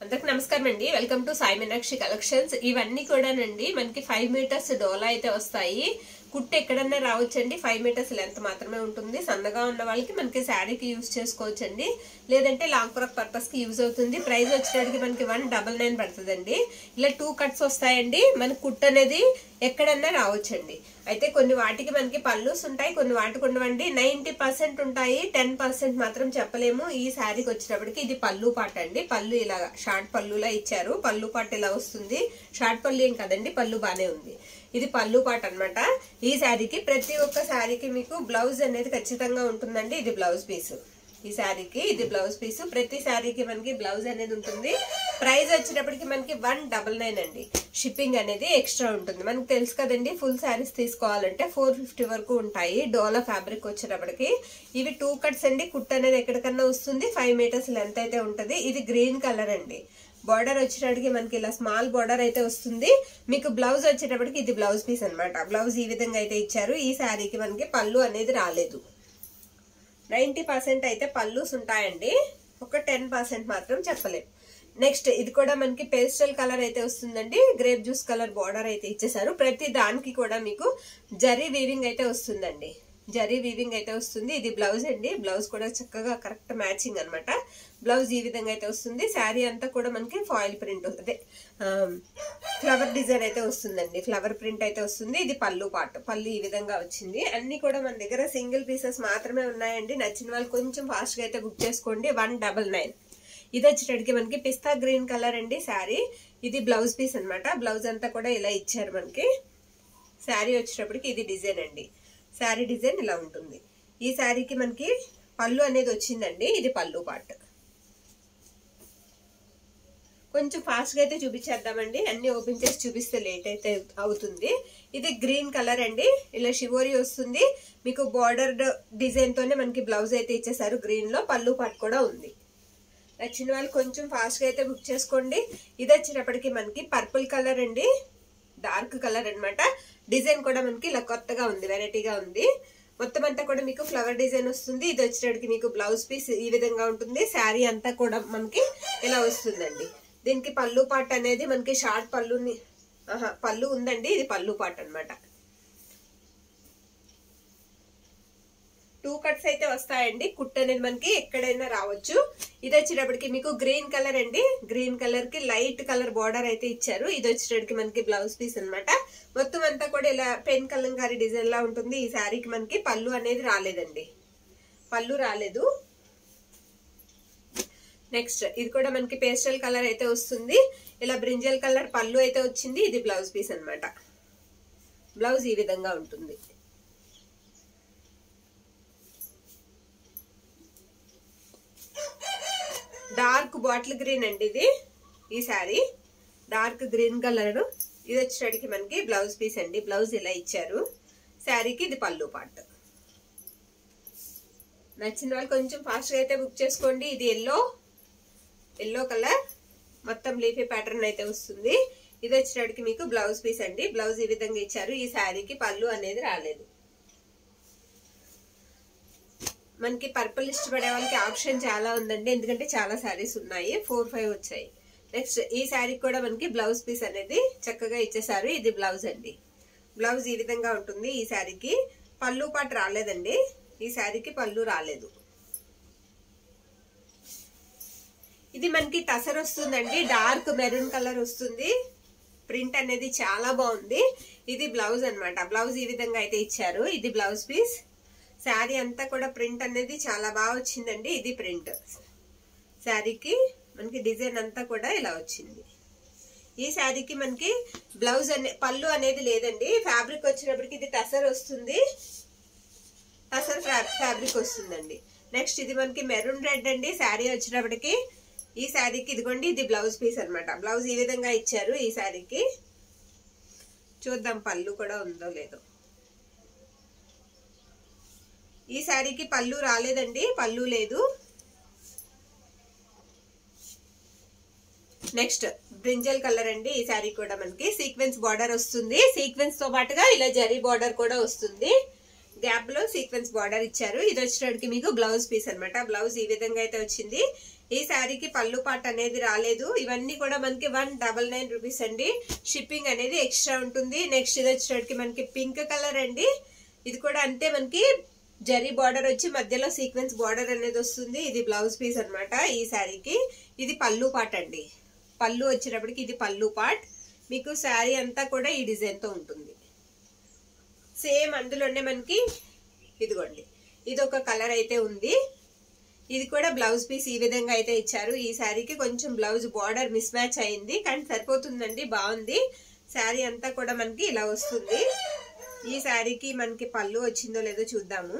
అందరికి నమస్కారం అండి. Welcome to Sai Meenakshi collections. ఇవన్నీ కూడానండి మనకి 5 మీటర్స్ డోలా అయితే వస్తాయి. కుట్టు ఎక్కడన్నా రావచ్చండి. 5 మీటర్స్ లెంత్ మాత్రమే ఉంటుంది. సన్నగా ఉన్న వాళ్ళకి మనకి శారీకి యూజ్ చేసుకోవచ్చండి, లేదంటే లాంగ్ ఫ్రాక్ పర్పస్ కి యూజ్ అవుతుంది. ప్రైస్ వచ్చేటికి మనకి 199 పడుతుందండి. ఇలా 2 కట్స్ వస్తాయండి. మన కుట్టు అనేది ఎక్కడన్నా రావచ్చండి. అయితే కొన్ని వాటికి మనకి పళ్ళుస్ ఉంటాయి, కొన్ని వాటికి ఉండవండి. 90% ఉంటాయి, 10% మాత్రం చెప్పలేము. ఈ శారీకి వచ్చేటప్పటికి ఇది పళ్ళు పాట అండి. పళ్ళు ఇలా షార్ట్ పళ్ళులా ఇచ్చారు. పళ్ళు పాట ఇలా వస్తుంది. షార్ట్ పళ్ళు ఏం కదండి, పళ్ళు బానే ఉంది. ఇది పళ్ళు పాట అన్నమాట. ఈ శారీకి ప్రతి ఒక్క శారీకి మీకు బ్లౌజ్ అనేది ఖచ్చితంగా ఉంటుందండి. ఇది బ్లౌజ్ పీస్. ఈ శారీకి ఇది బ్లౌజ్ పీస్. ప్రతి శారీకి మనకి బ్లౌజ్ అనేది ఉంటుంది. ప్రైస్ వచ్చేటప్పటికి మనకి 199 అండి. షిప్పింగ్ అనేది ఎక్స్ట్రా ఉంటుంది. మనకు తెలుసు కదండి, ఫుల్ శారీస్ తీసుకోవాలంటే 450 వరకు ఉంటాయి. డోలా ఫ్యాబ్రిక్ వచ్చేటప్పటికి ఇవి 2 కట్స్ అండి. కుట్ అనేది ఎక్కడికన్నా వస్తుంది. 5 మీటర్స్ లెంత్ అయితే ఉంటది. ఇది గ్రీన్ కలర్ అండి. బార్డర్ వచ్చేటప్పటికి మనకి ఇలా స్మాల్ బార్డర్ అయితే వస్తుంది. మీకు బ్లౌజ్ వచ్చేటప్పటికి ఇది బ్లౌజ్ పీస్ అనమాట. బ్లౌజ్ ఈ విధంగా అయితే ఇచ్చారు. ఈ శారీకి మనకి పళ్ళు అనేది రాలేదు. 90% అయితే పళ్ళుస్ ఉంటాయండి. ఒక 10% మాత్రం చెప్పలేము. నెక్స్ట్ ఇది కూడా మనకి పేస్టల్ కలర్ అయితే వస్తుందండి. గ్రేప్ జ్యూస్ కలర్ బార్డర్ అయితే ఇచ్చేసారు. ప్రతి దానికి కూడా మీకు జరీ వీవింగ్ అయితే వస్తుందండి. జరీ వీవింగ్ అయితే వస్తుంది. ఇది బ్లౌజ్ అండి. బ్లౌజ్ కూడా చక్కగా కరెక్ట్ మ్యాచింగ్ అనమాట. బ్లౌజ్ ఈ విధంగా అయితే వస్తుంది. శారీ అంతా కూడా మనకి ఫాయిల్ ప్రింట్, అదే ఫ్లవర్ డిజైన్ అయితే వస్తుందండి. ఫ్లవర్ ప్రింట్ అయితే వస్తుంది. ఇది పళ్ళు పార్ట్. పళ్ళు ఈ విధంగా వచ్చింది. అన్ని కూడా మన దగ్గర సింగిల్ పీసెస్ మాత్రమే ఉన్నాయండి. నచ్చిన వాళ్ళు కొంచెం ఫాస్ట్ గా అయితే బుక్ చేసుకోండి. 199. ఇది వచ్చేటడికి మనకి పిస్తా గ్రీన్ కలర్ అండి శారీ. ఇది బ్లౌజ్ పీస్ అనమాట. బ్లౌజ్ అంతా కూడా ఇలా ఇచ్చారు మనకి. శారీ వచ్చేటప్పటికి ఇది డిజైన్ అండి. శారీ డిజైన్ ఇలా ఉంటుంది. ఈ శారీకి మనకి పళ్ళు అనేది వచ్చిందండి. ఇది పళ్ళు పార్ట్. కొంచెం ఫాస్ట్ గా అయితే చూపించేద్దామండి. అన్ని ఓపెన్ చేసి చూపిస్తే లేట్ అయితే అవుతుంది. ఇది గ్రీన్ కలర్ అండి. ఇలా షివోరీ వస్తుంది. మీకు బార్డర్ డిజైన్ తోనే మనకి బ్లౌజ్ అయితే ఇచ్చేసారు. గ్రీన్ లో పళ్ళు పార్ట్ కూడా ఉంది. నచ్చిన వాళ్ళు కొంచెం ఫాస్ట్ గా అయితే బుక్ చేసుకోండి. ఇది వచ్చేటప్పటికి మనకి పర్పుల్ కలర్ అండి. డార్క్ కలర్ అన్నమాట. డిజైన్ కూడా మనకి ఇలా కొత్తగా ఉంది, వెరైటీగా ఉంది. మొత్తం అంతా కూడా మీకు ఫ్లవర్ డిజైన్ వస్తుంది. ఇది వచ్చేటప్పటికి మీకు బ్లౌజ్ పీస్ ఈ విధంగా ఉంటుంది. శారీ అంతా కూడా మనకి ఇలా వస్తుందండి. దీనికి పళ్ళు పార్ట్ అనేది మనకి షార్ట్ పళ్ళుని పళ్ళు ఉందండి. ఇది పళ్ళు పార్ట్ అన్నమాట. 2 కట్స్ అయితే వస్తాయండి. కుట్ అనేది మనకి ఎక్కడైనా రావచ్చు. ఇది వచ్చేటప్పటికి మీకు గ్రీన్ కలర్ అండి. గ్రీన్ కలర్ కి లైట్ కలర్ బార్డర్ అయితే ఇచ్చారు. ఇది వచ్చేటప్పటికి మనకి బ్లౌజ్ పీస్ అనమాట. మొత్తం అంతా కూడా ఇలా పెన్ కలంకారీ డిజైన్ లా ఉంటుంది. ఈ శారీకి మనకి పళ్ళు అనేది రాలేదండి. పళ్ళు రాలేదు. నెక్స్ట్ ఇది కూడా మనకి పేస్టల్ కలర్ అయితే వస్తుంది. ఇలా బ్రింజల్ కలర్ పళ్ళు అయితే వచ్చింది. ఇది బ్లౌజ్ పీస్ అనమాట. బ్లౌజ్ ఈ విధంగా ఉంటుంది. డార్క్ బాటిల్ గ్రీన్ అండి ఇది. ఈ శారీ డార్క్ గ్రీన్ కలర్. ఇది వచ్చేటికి మనకి బ్లౌజ్ పీస్ అండి. బ్లౌజ్ ఇలా ఇచ్చారు. శారీకి ఇది పళ్ళు పార్ట్. నచ్చిన వాళ్ళు కొంచెం ఫాస్ట్ గా అయితే బుక్ చేసుకోండి. ఇది ఎల్లో కలర్ మొత్తం లీఫీ ప్యాటర్న్ అయితే వస్తుంది. ఇది వచ్చేటికి మీకు బ్లౌజ్ పీస్ అండి. బ్లౌజ్ ఈ విధంగా ఇచ్చారు. ఈ శారీకి పళ్ళు అనేది రాలేదు. మనకి పర్పుల్ ఇష్టపడే వాళ్ళకి ఆప్షన్ చాలా ఉందండి. ఎందుకంటే చాలా శారీస్ ఉన్నాయి. 4-5 వచ్చాయి. నెక్స్ట్ ఈ శారీకి కూడా మనకి బ్లౌజ్ పీస్ అనేది చక్కగా ఇచ్చేసారు. ఇది బ్లౌజ్ అండి. బ్లౌజ్ ఈ విధంగా ఉంటుంది. ఈ శారీకి పళ్ళు పాటు రాలేదండి. ఈ శారీకి పళ్ళు రాలేదు. ఇది మనకి టసర్ వస్తుందండి. డార్క్ మెరూన్ కలర్ వస్తుంది. ప్రింట్ అనేది చాలా బాగుంది. ఇది బ్లౌజ్ అన్నమాట. బ్లౌజ్ ఈ విధంగా అయితే ఇచ్చారు. ఇది బ్లౌజ్ పీస్. శారీ అంతా కూడా ప్రింట్ అనేది చాలా బాగా వచ్చిందండి. ఇది ప్రింట్. శారీకి మనకి డిజైన్ అంతా కూడా ఇలా వచ్చింది. ఈ శారీకి మనకి బ్లౌజ్ పళ్ళు అనేది లేదండి. ఫ్యాబ్రిక్ వచ్చినప్పటికి ఇది టసర్ వస్తుంది. టసర్ ఫ్యాబ్రిక్ వస్తుందండి. నెక్స్ట్ ఇది మనకి మెరూన్ రెడ్ అండి. శారీ వచ్చినప్పటికి ఈ శారీకి ఇదిగోండి ఇది బ్లౌజ్ పీస్ అనమాట. బ్లౌజ్ ఈ విధంగా ఇచ్చారు. ఈ శారీకి చూద్దాం పళ్ళు కూడా ఉందో లేదో. ఈ శారీకి పళ్ళు రాలేదండి. పళ్ళు లేదు. నెక్స్ట్ బ్రింజల్ కలర్ అండి. ఈ శారీ కూడా మనకి సీక్వెన్స్ బార్డర్ వస్తుంది. సీక్వెన్స్ తో పాటుగా ఇలా జరీ బార్డర్ కూడా వస్తుంది. గ్యాప్ లో సీక్వెన్స్ బార్డర్ ఇచ్చారు. ఇది వచ్చేటప్పటికి మీకు బ్లౌజ్ పీస్ అన్నమాట. బ్లౌజ్ ఈ విధంగా అయితే వచ్చింది. ఈ శారీకి పళ్ళు పాట అనేది రాలేదు. ఇవన్నీ కూడా మనకి 199 రూపీస్ అండి. షిప్పింగ్ అనేది ఎక్స్ట్రా ఉంటుంది. నెక్స్ట్ ఇది వచ్చేటప్పటికి మనకి పింక్ కలర్ అండి. ఇది కూడా అంతే, మనకి జరీ బార్డర్ వచ్చి మధ్యలో సీక్వెన్స్ బార్డర్ అనేది వస్తుంది. ఇది బ్లౌజ్ పీస్ అన్నమాట ఈ శారీకి. ఇది పళ్ళు పాట అండి. పళ్ళు వచ్చేటప్పటికి ఇది పళ్ళు పాట్. మీకు శారీ అంతా కూడా ఈ డిజైన్ తో ఉంటుంది. సేమ్ అందులోనే మనకి ఇదిగోండి ఇది ఒక కలర్ అయితే ఉంది. ఇది కూడా బ్లౌజ్ పీస్ ఈ విధంగా అయితే ఇచ్చారు. ఈ శారీకి కొంచెం బ్లౌజ్ బార్డర్ మిస్ మ్యాచ్ అయింది, కానీ సరిపోతుందండి, బాగుంది. శారీ అంతా కూడా మనకి ఇలా వస్తుంది. ఈ శారీకి మనకి పళ్ళు వచ్చిందో లేదో చూద్దాము.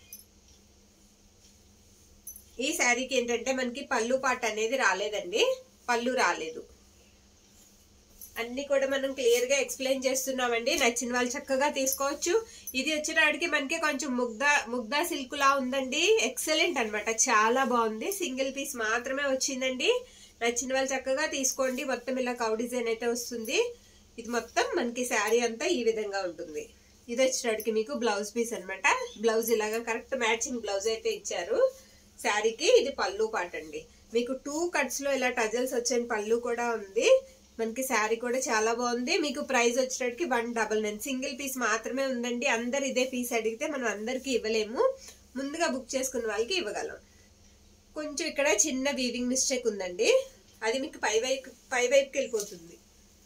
ఈ శారీకి ఏంటంటే మనకి పళ్ళు పాట అనేది రాలేదండి, పళ్ళు రాలేదు. అన్ని కూడా మనం క్లియర్ గా ఎక్స్ప్లెయిన్ చేస్తున్నామండి. నచ్చిన వాళ్ళు చక్కగా తీసుకోవచ్చు. ఇది వచ్చేటప్పటికి మనకి కొంచెం ముగ్దా సిల్క్ లా ఉందండి. ఎక్సలెంట్ అన్నమాట, చాలా బాగుంది. సింగిల్ పీస్ మాత్రమే వచ్చిందండి. నచ్చిన వాళ్ళు చక్కగా తీసుకోండి. మొత్తం ఇలా కౌ డిజైన్ అయితే వస్తుంది. ఇది మొత్తం మనకి శారీ అంతా ఈ విధంగా ఉంటుంది. ఇది వచ్చేటప్పటికి మీకు బ్లౌజ్ పీస్ అన్నమాట. బ్లౌజ్ ఇలాగా కరెక్ట్ మ్యాచింగ్ బ్లౌజ్ అయితే ఇచ్చారు శారీకి. ఇది పళ్ళు పాట అండి. మీకు 2 కట్స్ లో ఇలా టజల్స్ వచ్చే పళ్ళు కూడా ఉంది. మనకి శారీ కూడా చాలా బాగుంది. మీకు ప్రైస్ వచ్చేటప్పటికి 199. సింగిల్ పీస్ మాత్రమే ఉందండి. అందరు ఇదే పీస్ అడిగితే మనం అందరికి ఇవ్వలేము. ముందుగా బుక్ చేసుకున్న వాళ్ళకి ఇవ్వగలం. కొంచెం ఇక్కడ చిన్న వీవింగ్ మిస్టేక్ ఉందండి, అది మీకు పై వైపుకి వెళ్ళిపోతుంది.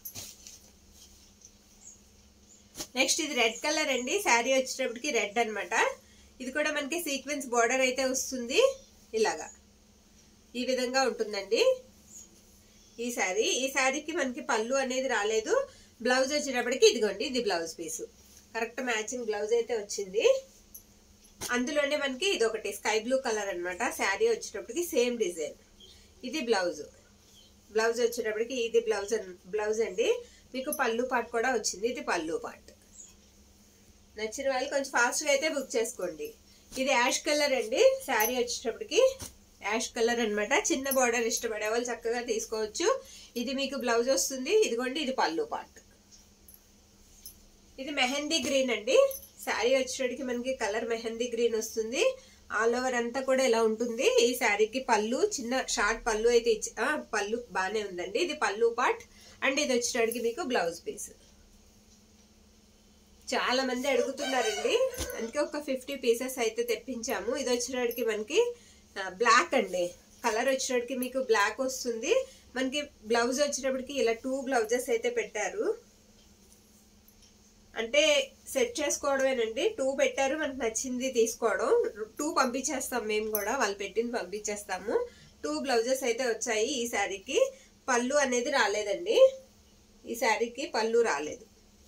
నెక్స్ట్ ఇది రెడ్ కలర్ అండి. శారీ వచ్చేటప్పటికి రెడ్ అన్నమాట. ఇది కూడా మనకి సీక్వెన్స్ బార్డర్ అయితే వస్తుంది. ఇలాగా ఈ విధంగా ఉంటుందండి ఈ శారీకి మనకి పళ్ళు అనేది రాలేదు. బ్లౌజ్ వచ్చేటప్పటికి ఇదిగోండి ఇది blouse piece. Correct matching blouse అయితే వచ్చింది. అందులోనే మనకి ఇది ఒకటి స్కై బ్లూ కలర్ అన్నమాట. శారీ వచ్చేటప్పటికి సేమ్ డిజైన్. ఇది బ్లౌజ్ వచ్చేటప్పటికి ఇది బ్లౌజ్ అండి. మీకు పళ్ళు పాట్ కూడా వచ్చింది. ఇది పళ్ళు పాట్. నచ్చిన వాళ్ళు కొంచెం ఫాస్ట్ గా అయితే బుక్ చేసుకోండి. ఇది యాష్ కలర్ అండి. శారీ వచ్చేటప్పటికి యాష్ కలర్ అన్నమాట. చిన్న బార్డర్ ఇష్టపడే వాళ్ళు చక్కగా తీసుకోవచ్చు. ఇది మీకు బ్లౌజ్ వస్తుంది. ఇదిగోండి ఇది పళ్ళు పాట్. ఇది మెహందీ గ్రీన్ అండి. శారీ వచ్చేటప్పటికి మనకి కలర్ మెహందీ గ్రీన్ వస్తుంది. ఆల్ ఓవర్ అంతా కూడా ఇలా ఉంటుంది. ఈ శారీకి పళ్ళు చిన్న షార్ట్ పళ్ళు అయితే పళ్ళు బానే ఉందండి. ఇది పళ్ళు పాట్ అండ్ ఇది వచ్చేటప్పటికి మీకు బ్లౌజ్ పీస్. చాలా మంది అడుగుతున్నారండి, అందుకే ఒక 50 పీసెస్ అయితే తెప్పించాము. ఇది వచ్చేటప్పటికి మనకి బ్లాక్ అండి. కలర్ వచ్చేటప్పటికి మీకు బ్లాక్ వస్తుంది. మనకి బ్లౌజ్ వచ్చేటప్పటికి ఇలా 2 బ్లౌజెస్ అయితే పెట్టారు. అంటే సెట్ చేసుకోవడమేనండి. 2 పెట్టారు, మనకు నచ్చింది తీసుకోవడం. 2 పంపించేస్తాం మేము కూడా, వాళ్ళు పెట్టింది పంపించేస్తాము. 2 బ్లౌజెస్ అయితే వచ్చాయి. ఈ శారీకి పళ్ళు అనేది రాలేదండి. ఈ శారీకి పళ్ళు రాలేదు.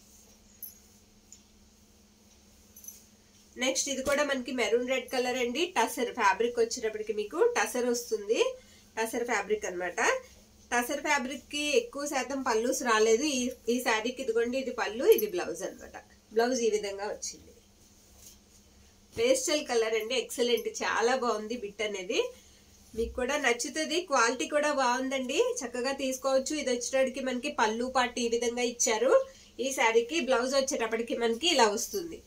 నెక్స్ట్ ఇది కూడా మనకి మెరూన్ రెడ్ కలర్ అండి. టసర్ ఫ్యాబ్రిక్ వచ్చేటప్పటికి మీకు టసర్ వస్తుంది. టసర్ ఫ్యాబ్రిక్ అన్నమాట. టసర్ ఫ్యాబ్రిక్ కి ఎక్కువ శాతం పళ్ళుస్ రాలేదు. ఈ శారీకి ఇదిగోండి ఇది పళ్ళు, ఇది బ్లౌజ్ అన్నమాట. బ్లౌజ్ ఈ విధంగా వచ్చింది. పేస్టల్ కలర్ అండి. ఎక్సలెంట్, చాలా బాగుంది. బిట్ అనేది మీకు కూడా నచ్చుతుంది. క్వాలిటీ కూడా బాగుందండి, చక్కగా తీసుకోవచ్చు. ఇది వచ్చేటప్పటికి మనకి పళ్ళు పాటు ఈ విధంగా ఇచ్చారు. ఈ శారీకి బ్లౌజ్ వచ్చేటప్పటికి మనకి ఇలా వస్తుంది.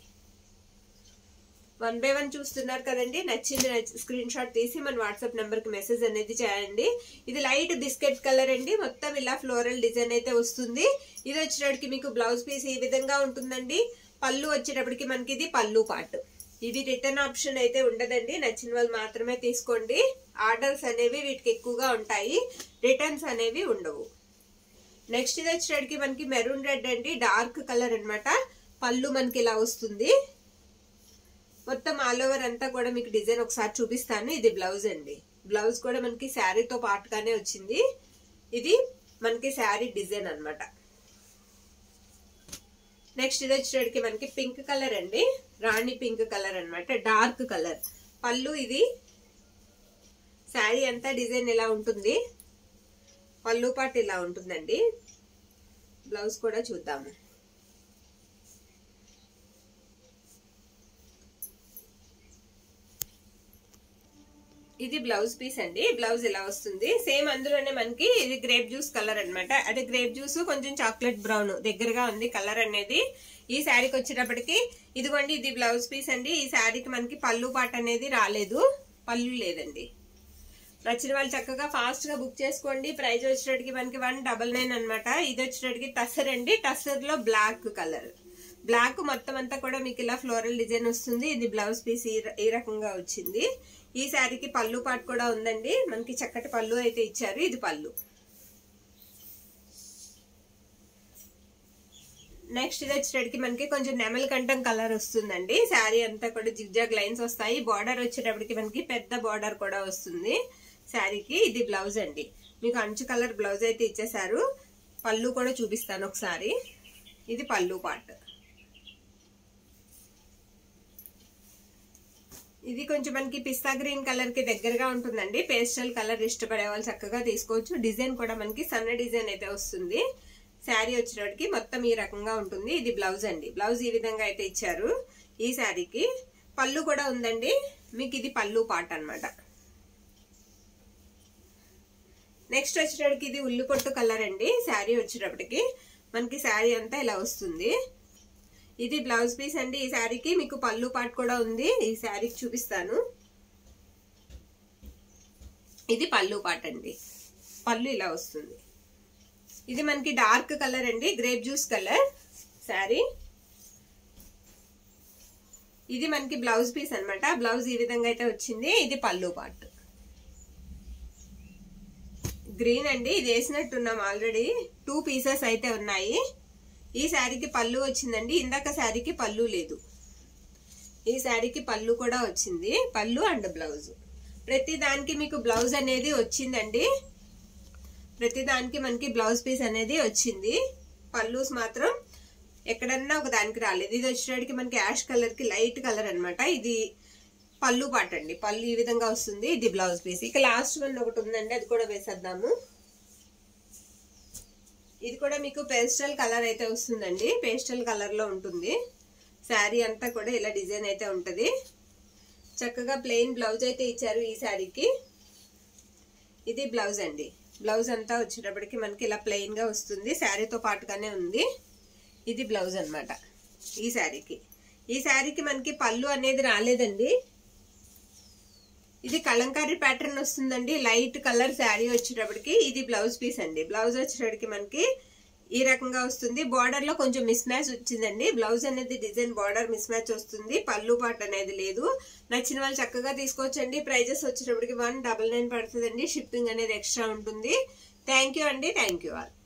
1 by 1 చూస్తున్నారు కదండి. నచ్చింది స్క్రీన్ షాట్ తీసి మన వాట్సాప్ నెంబర్ కి మెసేజ్ అనేది చేయండి. ఇది లైట్ బిస్కెట్ కలర్ అండి. మొత్తం ఇలా ఫ్లోరల్ డిజైన్ అయితే వస్తుంది. ఇది వచ్చేటప్పటికి మీకు బ్లౌజ్ పీస్ ఈ విధంగా ఉంటుందండి. పళ్ళు వచ్చేటప్పటికి మనకి ఇది పళ్ళు పార్ట్. ఇది రిటర్న్ ఆప్షన్ అయితే ఉండదండి. నచ్చిన వాళ్ళు మాత్రమే తీసుకోండి. ఆర్డర్స్ అనేవి వీటికి ఎక్కువగా ఉంటాయి, రిటర్న్స్ అనేవి ఉండవు. నెక్స్ట్ ఇది వచ్చేటప్పటికి మనకి మెరూన్ రెడ్ అండి. డార్క్ కలర్ అన్నమాట. పళ్ళు మనకి ఇలా వస్తుంది. మొత్తం ఆల్ ఓవర్ అంతా కూడా మీకు డిజైన్ ఒకసారి చూపిస్తాను. ఇది బ్లౌజ్ అండి. బ్లౌజ్ కూడా మనకి శారీతో పాటుగానే వచ్చింది. ఇది మనకి శారీ డిజైన్ అన్నమాట. నెక్స్ట్ ఇది వచ్చేటప్పటికి మనకి పింక్ కలర్ అండి. రాణి పింక్ కలర్ అన్నమాట. Dark colour. పళ్ళు ఇది. శారీ అంతా డిజైన్ ఇలా ఉంటుంది. పళ్ళు పాటు ఇలా ఉంటుందండి. బ్లౌజ్ కూడా చూద్దాము. ఇది బ్లౌజ్ పీస్ అండి. బ్లౌజ్ ఇలా వస్తుంది. సేమ్ అందులోనే మనకి ఇది గ్రేప్ జ్యూస్ కలర్ అన్నమాట. అదే గ్రేప్ జ్యూస్ కొంచెం చాక్లెట్ బ్రౌన్ దగ్గరగా ఉంది కలర్ అనేది. ఈ శారీకి వచ్చేటప్పటికి ఇదిగోండి ఇది బ్లౌజ్ పీస్ అండి. ఈ శారీకి మనకి పళ్ళు పాట అనేది రాలేదు, పళ్ళు లేదండి. నచ్చిన వాళ్ళు చక్కగా ఫాస్ట్ గా బుక్ చేసుకోండి. ప్రైస్ వచ్చేటప్పటికి మనకి 199 అనమాట. ఇది వచ్చేటప్పటికి టస్సర్ అండి. టస్సర్ లో బ్లాక్ కలర్, బ్లాక్ మొత్తం అంతా కూడా మీకు ఇలా ఫ్లోరల్ డిజైన్ వస్తుంది. ఇది బ్లౌజ్ పీస్ ఈ రకంగా వచ్చింది. ఈ శారీకి పళ్ళు పాటు కూడా ఉందండి. మనకి చక్కటి పళ్ళు అయితే ఇచ్చారు. ఇది పళ్ళు. నెక్స్ట్ ఇది వచ్చేటప్పటికి మనకి కొంచెం నెమల్ కంఠం కలర్ వస్తుందండి. శారీ అంతా కూడా జిగ్జాగ్ లైన్స్ వస్తాయి. బార్డర్ వచ్చేటప్పటికి మనకి పెద్ద బార్డర్ కూడా వస్తుంది శారీకి. ఇది బ్లౌజ్ అండి. మీకు అంచు కలర్ బ్లౌజ్ అయితే ఇచ్చేసారు. పళ్ళు కూడా చూపిస్తాను ఒకసారి. ఇది పళ్ళు పార్ట్. ఇది కొంచెం మనకి పిస్తా గ్రీన్ కలర్ కి దగ్గరగా ఉంటుందండి. పేస్టల్ కలర్ ఇష్టపడే వాళ్ళు చక్కగా తీసుకోవచ్చు. డిజైన్ కూడా మనకి సన్న డిజైన్ అయితే వస్తుంది. శారీ వచ్చేటప్పటికి మొత్తం ఈ రకంగా ఉంటుంది. ఇది బ్లౌజ్ అండి. బ్లౌజ్ ఈ విధంగా అయితే ఇచ్చారు. ఈ శారీకి పళ్ళు కూడా ఉందండి. మీకు ఇది పళ్ళు పార్ట్ అన్నమాట. నెక్స్ట్ వచ్చేటప్పటికి ఇది ఉల్లి పొట్టు కలర్ అండి. శారీ వచ్చేటప్పటికి మనకి శారీ అంతా ఇలా వస్తుంది. ఇది బ్లౌజ్ పీస్ అండి. ఈ శారీకి మీకు పళ్ళు పార్ట్ కూడా ఉంది. ఈ శారీకి చూపిస్తాను. ఇది పళ్ళు పార్ట్ అండి. పళ్ళు ఇలా వస్తుంది. ఇది మనకి డార్క్ కలర్ అండి, గ్రేప్ జ్యూస్ కలర్ శారీ. ఇది మనకి బ్లౌజ్ పీస్ అన్నమాట. బ్లౌజ్ ఈ విధంగా అయితే వచ్చింది. ఇది పళ్ళు పార్ట్. గ్రీన్ అండి. ఇది వేసినట్టున్నాం ఆల్రెడీ. 2 పీసెస్ అయితే ఉన్నాయి. ఈ శారీకి పళ్ళు వచ్చిందండి. ఇందాక శారీకి పళ్ళు లేదు. ఈ శారీకి పళ్ళు కూడా వచ్చింది. పళ్ళు అండ్ బ్లౌజ్. ప్రతి దానికి మీకు బ్లౌజ్ అనేది వచ్చిందండి. ప్రతి దానికి మనకి బ్లౌజ్ పీస్ అనేది వచ్చింది. పళ్ళుస్ మాత్రం ఎక్కడన్నా ఒక దానికి రాలేదు. ఇది వచ్చేటికి మనకి యాష్ కలర్ కి లైట్ కలర్ అన్నమాట. ఇది పళ్ళు పాట అండి. పళ్ళు ఈ విధంగా వస్తుంది. ఇది బ్లౌజ్ పీస్. ఇక లాస్ట్ వన్ ఒకటి ఉందండి, అది కూడా వేసేద్దాము. ఇది కూడా మీకు పేస్టల్ కలర్ అయితే వస్తుందండి. పేస్టల్ కలర్ లో ఉంటుంది. శారీ అంతా కూడా ఇలా డిజైన్ అయితే ఉంటది. చక్కగా ప్లెయిన్ బ్లౌజ్ అయితే ఇచ్చారు ఈ శారీకి. ఇది బ్లౌజ్ అండి. బ్లౌజ్ అంతా వచ్చేటప్పటికి మనకి ఇలా ప్లెయిన్ గా వస్తుంది. శారీతో పాటుగానే ఉంది. ఇది బ్లౌజ్ అన్నమాట ఈ శారీకి. ఈ శారీకి మనకి పళ్ళు అనేది రాలేదండి. ఇది కలంకారీ ప్యాటర్న్ వస్తుందండి. లైట్ కలర్ శారీ వచ్చేటప్పటికి ఇది బ్లౌజ్ పీస్ అండి. బ్లౌజ్ వచ్చేటప్పటికి మనకి ఈ రకంగా వస్తుంది. బార్డర్ లో కొంచెం మిస్ మ్యాచ్ వచ్చిందండి. బ్లౌజ్ అనేది డిజైన్ బార్డర్ మిస్ మ్యాచ్ వస్తుంది. పళ్ళు పార్ట్ అనేది లేదు. నచ్చిన వాళ్ళు చక్కగా తీసుకోవచ్చండి. ప్రైజెస్ వచ్చేటప్పటికి 199 పడుతుందండి. షిప్పింగ్ అనేది ఎక్స్ట్రా ఉంటుంది. థ్యాంక్ యూ అండి. Thank you all.